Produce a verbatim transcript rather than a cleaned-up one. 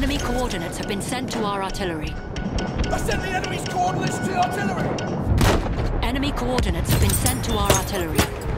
Enemy coordinates have been sent to our artillery. I sent the enemy's coordinates to the artillery! Enemy coordinates have been sent to our artillery.